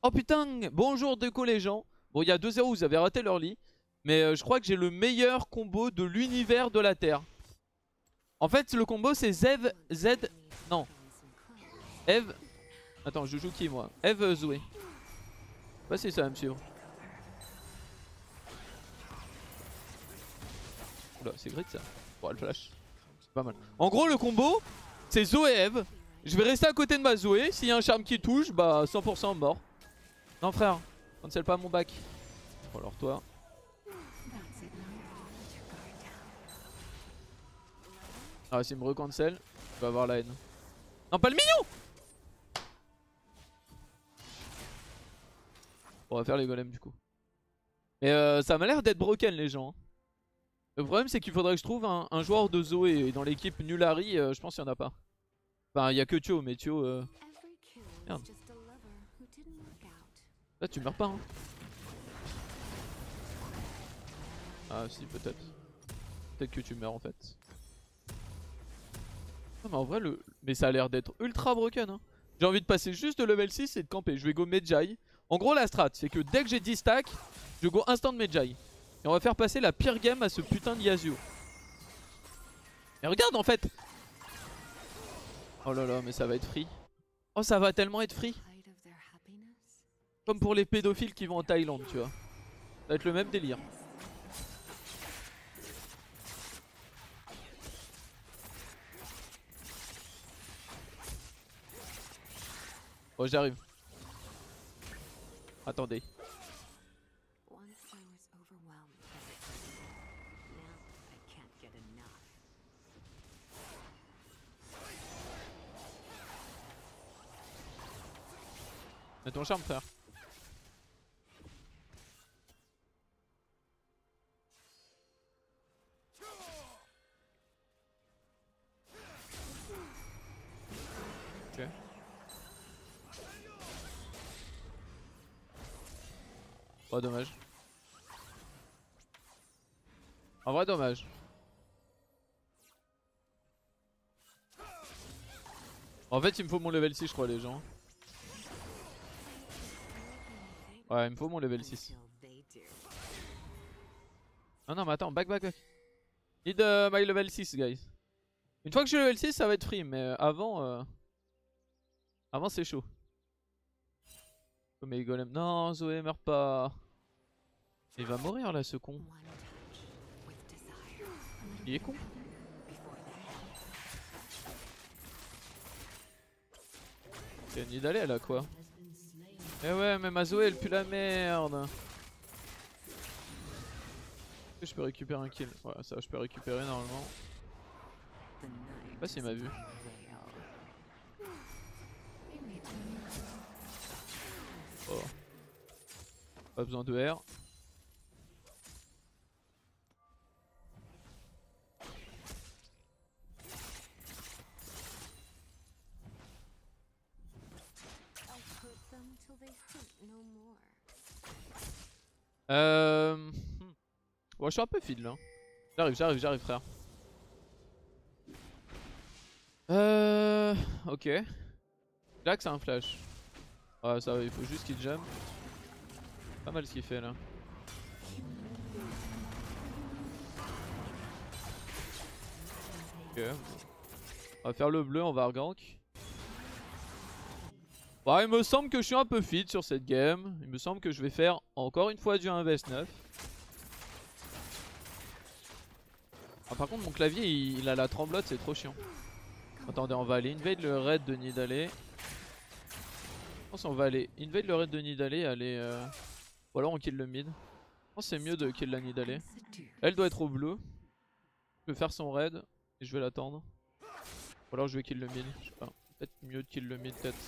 Oh putain, bonjour déco les gens. Bon, il y a 2-0, vous avez raté leur lit. Mais je crois que j'ai le meilleur combo de l'univers de la Terre. En fait, le combo c'est Zev, Z... Non, Eve... Attends, je joue qui moi? Eve Zoé. Je sais pas si ça va me suivre. Oula, c'est grid ça. Bon, le flash. C'est pas mal. En gros, le combo, c'est Zoé Eve. Je vais rester à côté de ma Zoé. S'il y a un charme qui touche, bah 100% mort. Non frère, cancel pas mon bac. Bon alors toi. Ah s'il me recancel, je vais avoir la haine. Non pas le mignon. On va faire les golems du coup. Mais ça m'a l'air d'être broken les gens. Le problème c'est qu'il faudrait que je trouve un joueur de Zoé. Et dans l'équipe Nulari, je pense qu'il n'y en a pas. Enfin il y a que Thio, mais Thio... Merde. Là tu meurs pas hein. Ah si peut-être. Peut-être que tu meurs en fait. Non mais en vrai mais ça a l'air d'être ultra broken hein. J'ai envie de passer juste de level 6 et de camper. Je vais go Medjay. En gros la strat c'est que dès que j'ai 10 stacks, je go instant Medjay. Et on va faire passer la pire game à ce putain de Yasuo. Et regarde en fait. Oh là là mais ça va être free. Oh ça va tellement être free. Comme pour les pédophiles qui vont en Thaïlande tu vois. Ça va être le même délire. Oh j'arrive. Attendez. Mets ton charme frère. Ok. Oh dommage. En vrai dommage. En fait il me faut mon level 6 je crois les gens. Ouais il me faut mon level 6. Ah non mais attends, back. Need my level 6 guys. Une fois que j'ai le level 6 ça va être free mais avant c'est chaud. Comme les golems. Non Zoé meurt pas. Il va mourir là ce con. Il est con. Ok Nidalee elle a quoi? Eh ouais mais ma Zoé elle pue la merde. Est-ce que je peux récupérer un kill? Ouais ça je peux récupérer normalement. Je sais pas s'il m'a vu. Oh. Pas besoin de R. Bon je suis un peu feed là. J'arrive frère. Ok. Là que c'est un flash. Ouais ça va, il faut juste qu'il jump. Pas mal ce qu'il fait là. Ok. On va faire le bleu, on va regank. Bon, il me semble que je suis un peu feed sur cette game. Il me semble que je vais faire encore une fois du 1 vs 9. Ah, par contre mon clavier il a la tremblote, c'est trop chiant. Attendez, on va aller invade le raid de Nidalee. Je pense qu'on va aller invade le raid de Nidalee, aller ou alors on kill le mid. Je pense que c'est mieux de kill la Nidalee. Elle doit être au bleu. Je vais faire son raid et je vais l'attendre. Ou alors je vais kill le mid, je sais pas. Peut-être mieux de kill le mid peut-être.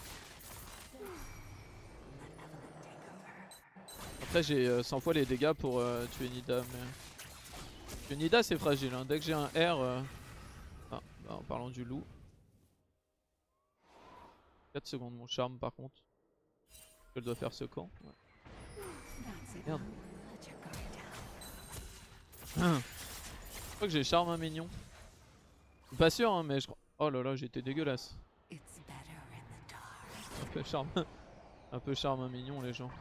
Après j'ai 100 fois les dégâts pour tuer Nida mais... Parce que Nida c'est fragile hein. Dès que j'ai un R... Ah, bah, en parlant du loup. 4 secondes mon charme par contre. Je dois faire ce camp. Ouais. Merde. Je crois que j'ai charme un mignon. Pas sûr hein mais je crois... Oh là là j'étais dégueulasse. Un peu charme. Un peu charme un mignon les gens.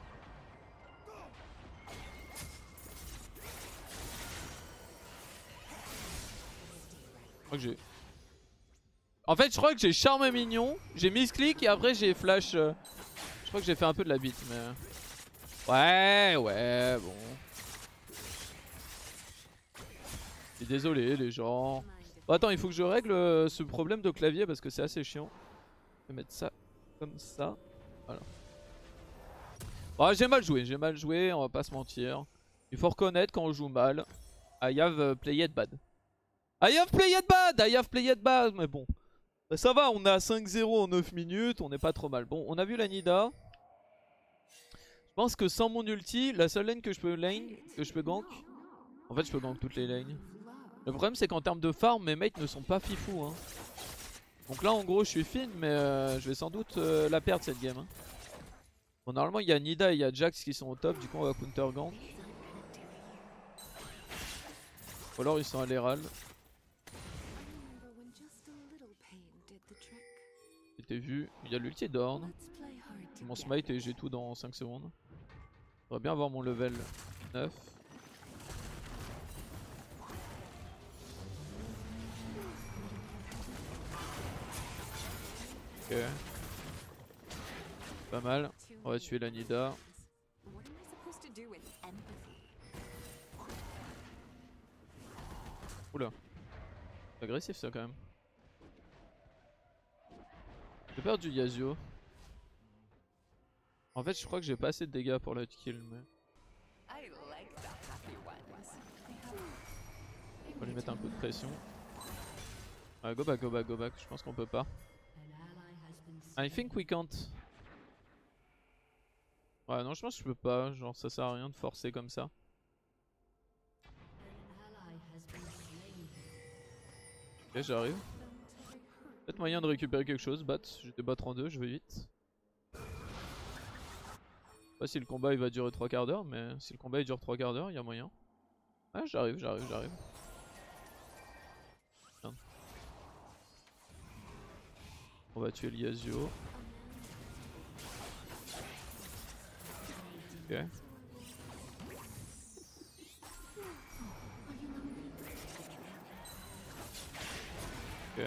Je crois que j'ai... En fait je crois que j'ai charme un mignon, j'ai mis clic et après j'ai flash. Je crois que j'ai fait un peu de la bite mais... Ouais bon. Je suis désolé les gens. Bon, attends, il faut que je règle ce problème de clavier parce que c'est assez chiant. Je vais mettre ça comme ça. Voilà. Bon, j'ai mal joué, on va pas se mentir. Il faut reconnaître quand on joue mal. I have played bad. I have played bad, I have played bad. Mais bon, bah, ça va, on est à 5-0 en 9 minutes, on est pas trop mal. Bon, on a vu la Nida. Je pense que sans mon ulti, la seule lane que je peux gank. En fait, je peux gank toutes les lanes. Le problème, c'est qu'en termes de farm, mes mates ne sont pas fifous. Hein. Donc là, en gros, je suis fine, mais je vais sans doute la perdre cette game. Hein. Bon, normalement, il y a Nida et il y a Jax qui sont au top. Du coup, on va counter gank. Ou alors, ils sont à l'Héral. J'étais vu. Il y a l'ulti d'Orn. Mon smite et j'ai tout dans 5 secondes. J'aimerais bien avoir mon level 9. Ok. Pas mal. On va tuer la Nida. Oula. C'est agressif ça quand même. J'ai peur du Yasuo. En fait je crois que j'ai pas assez de dégâts pour le kill mais... On va lui mettre un peu de pression. Ouais, go back. Je pense qu'on peut pas. I think we can't. Ouais, non, je pense que je peux pas. Genre, ça sert à rien de forcer comme ça. Ok, j'arrive. Peut-être moyen de récupérer quelque chose. Bat, j'étais battre en 2, je vais vite. Je sais pas si le combat il va durer 3 quarts d'heure, mais si le combat il dure 3 quarts d'heure, il y a moyen. Ah, j'arrive. On va tuer le Yasuo. Ok. Ok.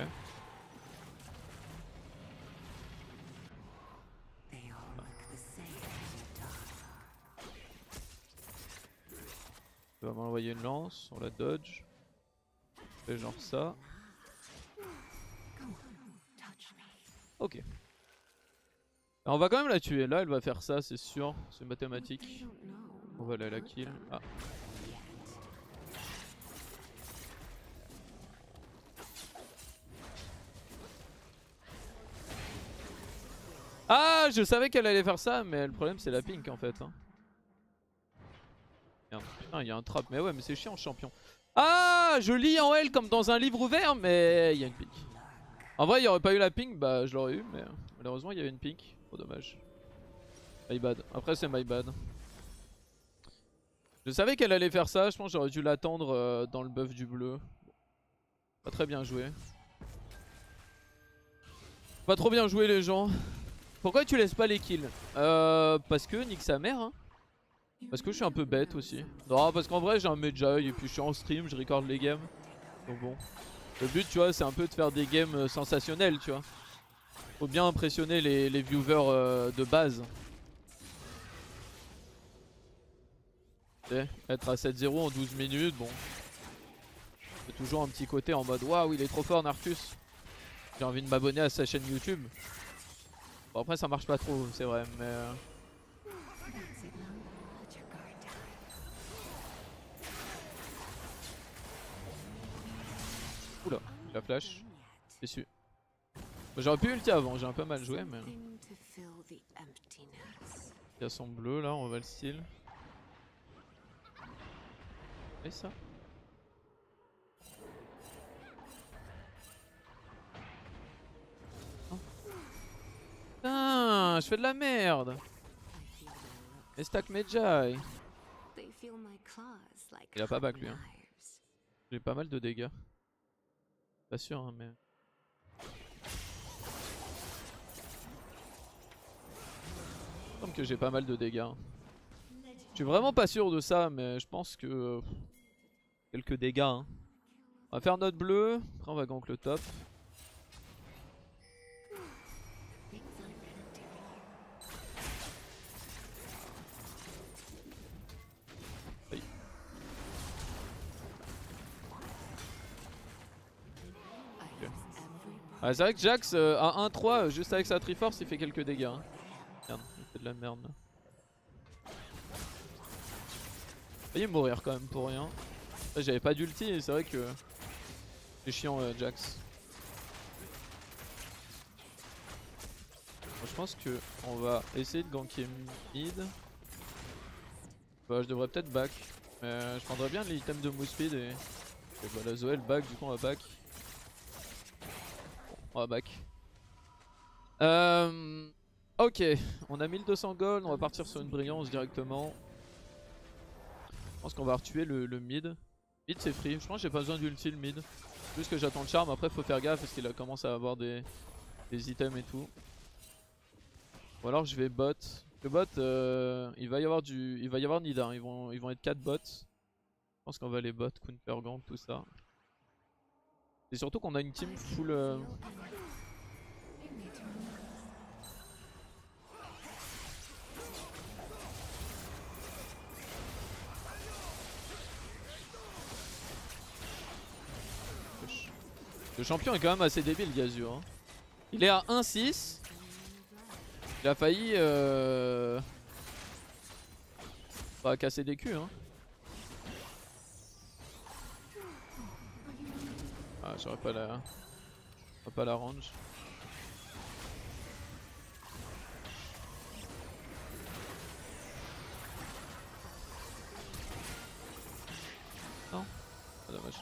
On va m'envoyer une lance, on la dodge. Je fais genre ça. Ok. Alors on va quand même la tuer. Là, elle va faire ça, c'est sûr. C'est mathématique. On va aller la kill. Ah. Ah, je savais qu'elle allait faire ça, mais le problème c'est la pink en fait. Hein. Merde. Putain, il y a un trap. Mais ouais, mais c'est chiant, champion. Ah, je lis en L comme dans un livre ouvert, mais il y a une pink. En vrai, il n'y aurait pas eu la pink, bah je l'aurais eu, mais malheureusement, il y avait une pink. Trop dommage. My bad. Après, c'est my bad. Je savais qu'elle allait faire ça. Je pense que j'aurais dû l'attendre dans le buff du bleu. Pas très bien joué. Pas trop bien joué, les gens. Pourquoi tu laisses pas les kills? Parce que nique sa mère. Hein. Parce que je suis un peu bête aussi. Non, parce qu'en vrai, j'ai un Medjay et puis je suis en stream, je record les games. Donc bon. Le but, tu vois, c'est un peu de faire des games sensationnels, tu vois. Faut bien impressionner les viewers de base. Être à 7-0 en 12 minutes, bon. C'est toujours un petit côté en mode waouh, il est trop fort, Narcus. J'ai envie de m'abonner à sa chaîne YouTube. Bon, après, ça marche pas trop, c'est vrai, mais. Oula, la flash. Déçu. J'aurais pu ulti avant, j'ai un peu mal joué, mais. Il y a son bleu là, on va le steal. Et ça. Oh. Putain, je fais de la merde. Et stack Medjay. Il a pas back lui. Hein. J'ai pas mal de dégâts. Pas sûr, hein, mais. Il semble que j'ai pas mal de dégâts. Je suis vraiment pas sûr de ça, mais je pense que quelques dégâts. Hein. On va faire notre bleu, après on va gank le top. Oui. Okay. Ah, c'est vrai que Jax à 1-3 juste avec sa Triforce il fait quelques dégâts. Hein. Merde, il fait de la merde là. Il va mourir quand même pour rien. J'avais pas d'ulti et c'est vrai que c'est chiant Jax. Bon, je pense que on va essayer de ganker mid. Bah, je devrais peut-être back. Mais je prendrais bien l'item de move speed et voilà, Zoé elle back, du coup on va back. On va back. Ok, on a 1200 gold, on va partir sur une brillance directement. Je pense qu'on va retuer le mid. Mid c'est free, je pense que j'ai pas besoin d'ulti le mid. Juste que j'attends le charme, après faut faire gaffe parce qu'il commence à avoir des items et tout. Ou alors je vais bot. Le bot, il va y avoir Nida, hein. Ils vont être 4 bots. Je pense qu'on va les bot, counter gank, tout ça. Et surtout qu'on a une team full... Le champion est quand même assez débile, Gazur. Hein. Il est à 1-6. Il a failli bah, casser des culs. Hein. Ah, j'aurais pas la range. Non, ah, dommage.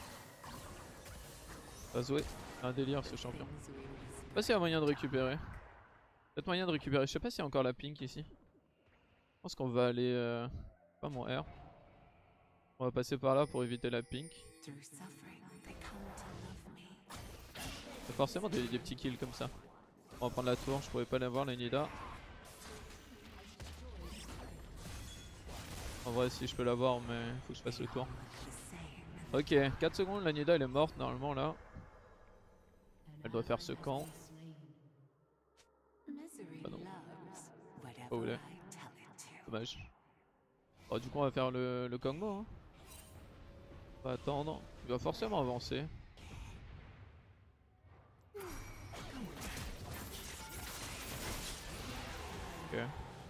Pas Zoé, un délire ce champion. Je sais pas s'il y a moyen de récupérer. Peut-être moyen de récupérer. Je sais pas s'il y a encore la pink ici. Je pense qu'on va aller. Pas mon R. On va passer par là pour éviter la pink. Il y a forcément des petits kills comme ça. On va prendre la tour, je pourrais pas l'avoir la Nida. En vrai si je peux l'avoir mais faut que je fasse le tour. Ok, 4 secondes, la Nida elle est morte normalement là. Elle doit faire ce camp. Ah non. Pas où elle est. Dommage. Oh, du coup on va faire le Kongmo. Hein. On va attendre. Il va forcément avancer. Ok.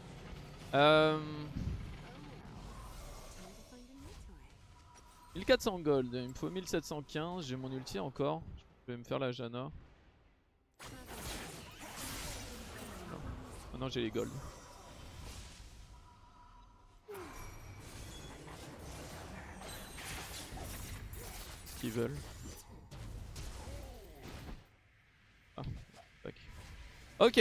1400 gold, il me faut 1715, j'ai mon ulti encore. Je vais me faire la Janna. Maintenant j'ai les gold. Ce qu'ils veulent. Ah, tac. Ok.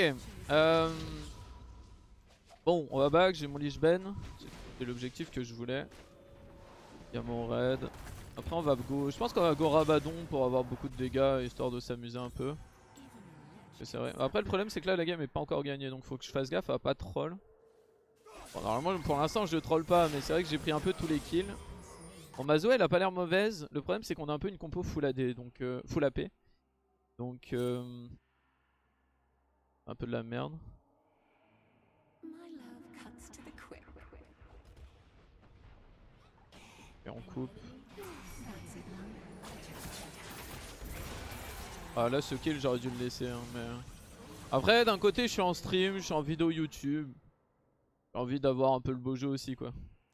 Bon, on va back, j'ai mon Lich Ben. C'est l'objectif que je voulais. Il y a mon raid. Après on va go. Je pense qu'on va go Rabadon pour avoir beaucoup de dégâts histoire de s'amuser un peu. C'est vrai. Après le problème c'est que là la game est pas encore gagnée donc faut que je fasse gaffe à pas troll. Bon, normalement pour l'instant je troll pas mais c'est vrai que j'ai pris un peu tous les kills. Bon ma Zoé elle a pas l'air mauvaise. Le problème c'est qu'on a un peu une compo full AD donc full AP. Donc un peu de la merde. Et on coupe. Ah là ce kill j'aurais dû le laisser hein, mais... Après d'un côté je suis en stream, je suis en vidéo YouTube. J'ai envie d'avoir un peu le beau jeu aussi quoi.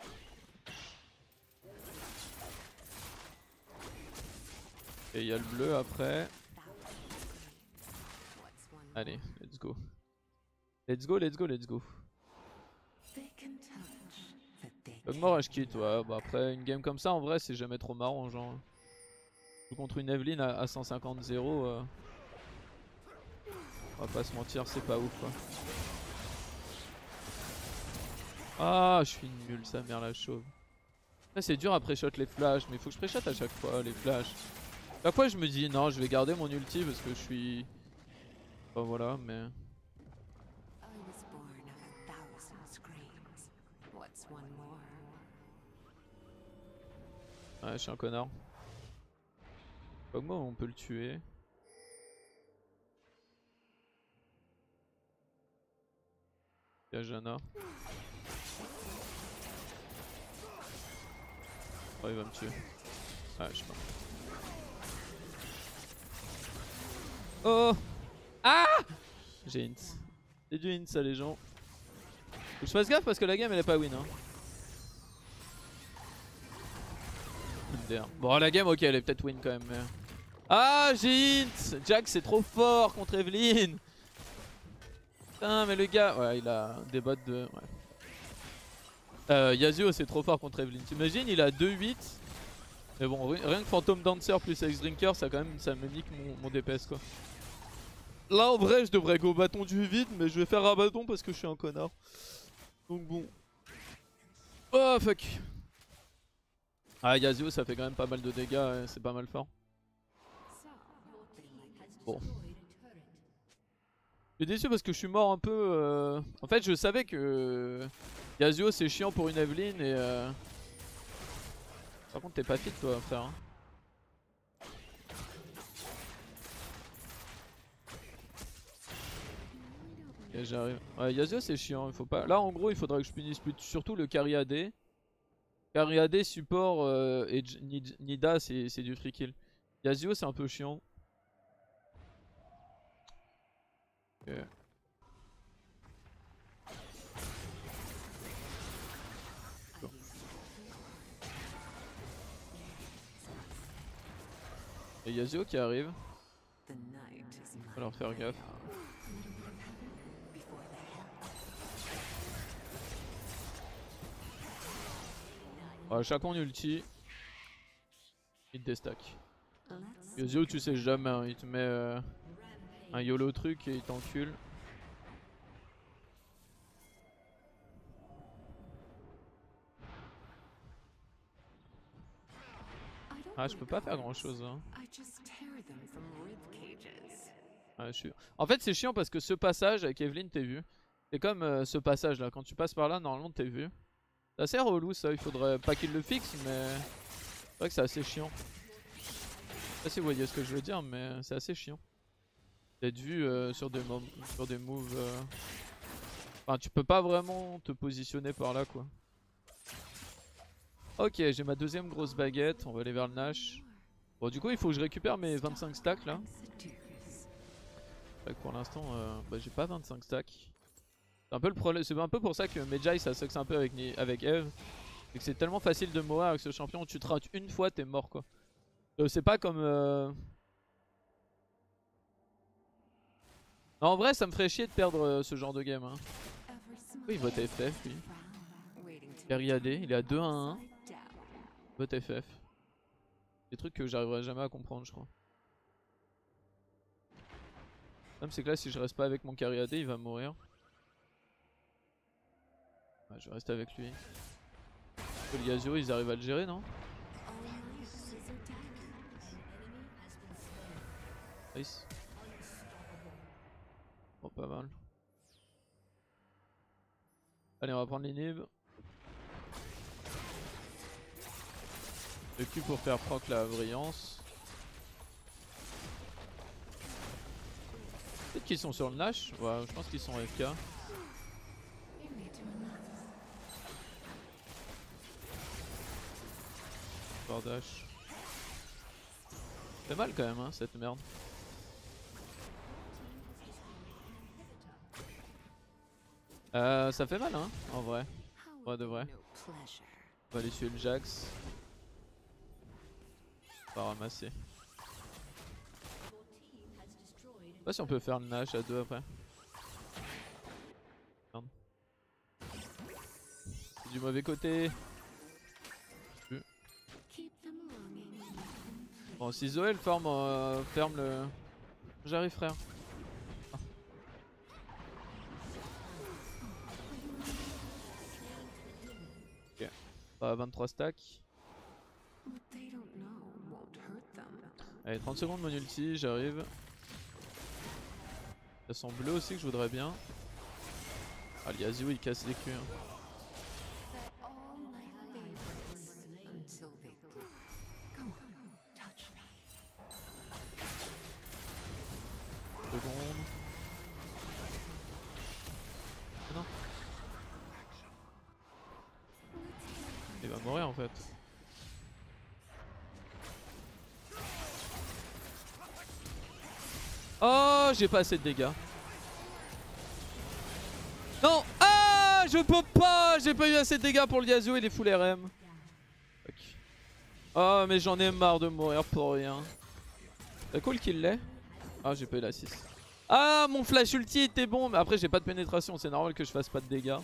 Et il y a le bleu après. Allez, let's go. Let's go, let's go, let's go. Logmore je quitte, ouais, bah après une game comme ça en vrai c'est jamais trop marrant genre. Contre une Evelyn à 150-0, on va pas se mentir, c'est pas ouf quoi. Ah, je suis nul, sa mère la chauve. Là c'est dur à pré-shot les flashs, mais il faut que je pré-shot à chaque fois les flashs. Chaque fois je me dis non, je vais garder mon ulti parce que je suis... Enfin voilà, mais... Ouais, je suis un connard. Comment on peut le tuer? Il y a Janna. Oh, il va me tuer. Ah, je sais pas. Oh! Ah! J'ai int. C'est du int ça les gens. Faut que je fasse gaffe parce que la game elle est pas win hein. Bon la game ok elle est peut-être win quand même mais... Ah j'ai int! Jack c'est trop fort contre Evelyn. Putain mais le gars... Ouais il a des bots de... Ouais. Yasuo c'est trop fort contre Evelyn. T'imagines il a 2-8. Mais bon rien que Phantom Dancer plus Ice Drinker ça quand même ça me nique mon DPS quoi. Là en vrai je devrais go bâton du vide mais je vais faire un bâton parce que je suis un connard. Donc bon. Oh fuck. Ah Yasuo ça fait quand même pas mal de dégâts, ouais, c'est pas mal fort. Bon. Je suis déçu parce que je suis mort un peu... En fait je savais que Yasuo c'est chiant pour une Evelyn et... Par contre t'es pas fit toi frère. Hein. Ok j'arrive. Ouais Yasuo c'est chiant, il faut pas... Là en gros il faudrait que je punisse plus surtout le carry AD. Carry AD, support et Nida c'est du free kill. Yasuo c'est un peu chiant. Ok. Et Yasuo qui arrive. Faut leur faire gaffe. Ouais, chacun ulti. Il te déstack. Yasuo tu sais jamais, hein, il te met un YOLO truc et il t'encule. Ah je peux pas faire grand chose hein. Ouais, en fait c'est chiant parce que ce passage avec Evelyn t'es vu. C'est comme ce passage là, quand tu passes par là normalement t'es vu. C'est assez relou ça, il faudrait pas qu'il le fixe mais... C'est vrai que c'est assez chiant. Je sais pas si vous voyez ce que je veux dire mais c'est assez chiant. D'être vu sur des moves... Enfin tu peux pas vraiment te positionner par là quoi. Ok j'ai ma deuxième grosse baguette, on va aller vers le Nash. Bon du coup il faut que je récupère mes 25 stacks là. Pour l'instant bah, j'ai pas 25 stacks. C'est un peu le problème, c'est un peu pour ça que Medjay ça sucks un peu avec Eve. C'est que c'est tellement facile de mourir avec ce champion où tu te rates une fois t'es mort quoi. C'est pas comme... Non, en vrai ça me ferait chier de perdre ce genre de game hein. Oui il vote FF lui. Carry AD, il est à 2-1-1. Vote FF. Des trucs que j'arriverai jamais à comprendre je crois. Le problème c'est que là si je reste pas avec mon carry AD il va mourir. Ouais, je vais rester avec lui. Les Yasuo ils arrivent à le gérer non? Nice. Bon pas mal. Allez on va prendre l'inhib. Le cul pour faire proc la brillance. Peut-être qu'ils sont sur le Nash. Ouais je pense qu'ils sont FK. Dash. Ça fait mal quand même hein cette merde. Ça fait mal hein en vrai. Ouais de vrai. On va aller tuer le Jax. On va ramasser. Je sais pas si on peut faire le Nash à 2 après. Merde. Du mauvais côté. Bon si Zoé ferme le... J'arrive frère. Ah. Ok. Bah 23 stacks. Allez 30 secondes mon ulti, j'arrive. Ils sont bleus aussi que je voudrais bien. Ah le Yasuo il casse les culs hein. Il va mourir en fait. Oh, j'ai pas assez de dégâts. Non. Ah, je peux pas. J'ai pas eu assez de dégâts pour le Yasuo, il est full RM. Okay. Oh, mais j'en ai marre de mourir pour rien. C'est cool qu'il l'ait. Ah, j'ai pas eu l'assist. Ah, mon flash ulti était bon. Mais après, j'ai pas de pénétration. C'est normal que je fasse pas de dégâts.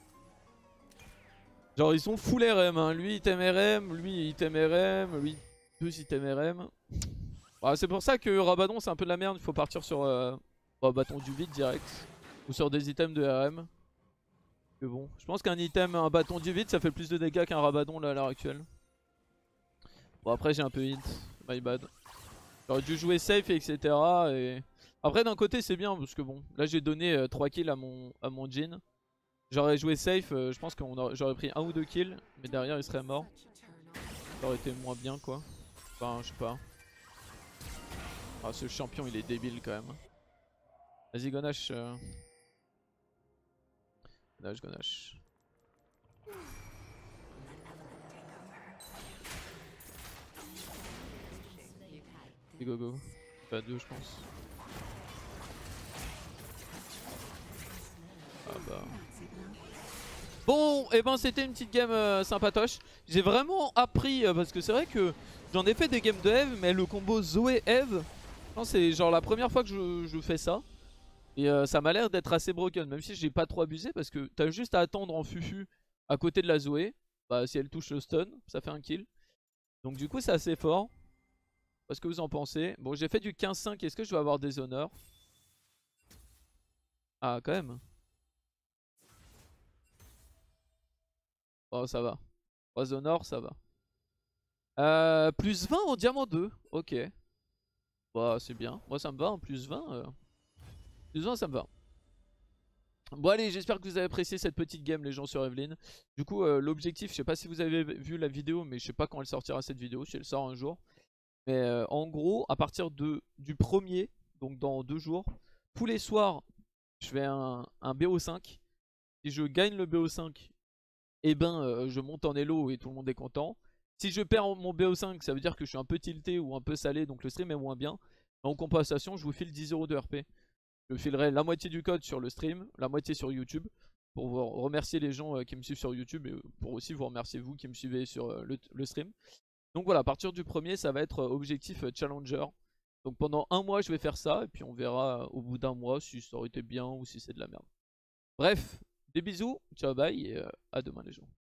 Genre, ils sont full RM. Hein. Lui, item RM. Lui, item RM. Lui, 2 items RM. Ah, c'est pour ça que Rabadon, c'est un peu de la merde. Il faut partir sur bâton du vide direct. Ou sur des items de RM. Que bon. Je pense qu'un item, un bâton du vide, ça fait plus de dégâts qu'un Rabadon là, à l'heure actuelle. Bon, après, j'ai un peu hint. My bad. J'aurais dû jouer safe, etc. Et... Après, d'un côté, c'est bien parce que bon, là, j'ai donné 3 kills à mon Jhin. J'aurais joué safe, je pense que j'aurais pris 1 ou 2 kills, mais derrière, il serait mort. Ça aurait été moins bien, quoi. Enfin, je sais pas. Ah, ce champion, il est débile quand même. Vas-y, Gonash. Gonash. Et go. Pas 2, je pense. Ah bah. Bon, et ben c'était une petite game sympatoche. J'ai vraiment appris, parce que c'est vrai que j'en ai fait des games de Eve, mais le combo Zoé-Eve, c'est genre la première fois que je fais ça. Et ça m'a l'air d'être assez broken, même si j'ai pas trop abusé, parce que t'as juste à attendre en fufu à côté de la Zoé. Bah si elle touche le stun, ça fait un kill. Donc du coup c'est assez fort. Qu'est-ce que vous en pensez? Bon, j'ai fait du 15-5, est-ce que je vais avoir des honneurs? Ah, quand même. Oh, ça va. 3 honneurs, ça va. Plus 20 en diamant 2. Ok. Bah, c'est bien. Moi, ça me va. En plus 20. Plus 20, ça me va. Bon, allez, j'espère que vous avez apprécié cette petite game, les gens, sur Evelyn. Du coup, l'objectif, je sais pas si vous avez vu la vidéo, mais je sais pas quand elle sortira cette vidéo, si elle sort un jour. Mais en gros, à partir du premier, donc dans 2 jours, tous les soirs, je fais un BO5. Si je gagne le BO5, eh ben je monte en elo et tout le monde est content. Si je perds mon BO5, ça veut dire que je suis un peu tilté ou un peu salé, donc le stream est moins bien. En compensation, je vous file 10 € de RP. Je filerai la moitié du code sur le stream, la moitié sur YouTube, pour vous remercier les gens qui me suivent sur YouTube et pour aussi vous remercier vous qui me suivez sur le stream. Donc voilà, à partir du premier, ça va être objectif challenger. Donc pendant 1 mois, je vais faire ça et puis on verra au bout d'1 mois si ça aurait été bien ou si c'est de la merde. Bref, des bisous, ciao bye et à demain les gens.